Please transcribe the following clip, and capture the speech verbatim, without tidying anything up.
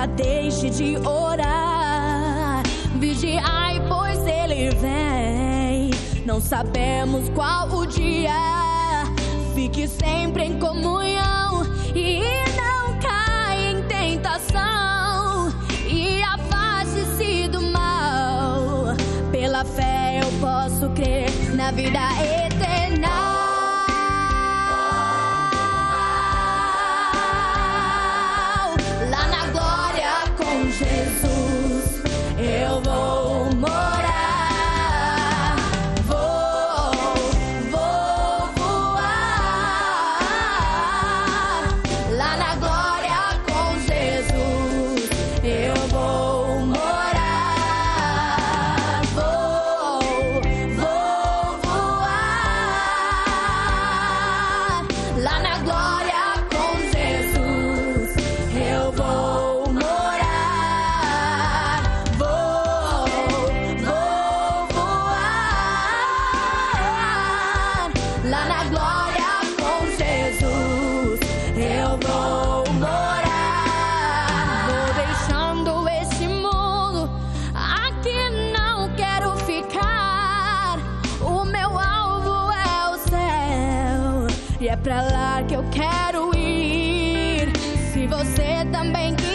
nunca deixe de orar. Vigiai, pois ele vem, não sabemos qual o dia. Fique sempre em comunhão e não caia em tentação, e afaste-se do mal. Pela fé eu posso crer na vida eterna. Jesus, eu vou morar, vou, vou voar. Lá na glória com Jesus, eu vou morar, vou, vou voar. Lá na glória com Jesus, eu vou. Lá na glória com Jesus, eu vou morar. Vou deixando este mundo, aqui não quero ficar. O meu alvo é o céu, e é pra lá que eu quero ir. Se você também quer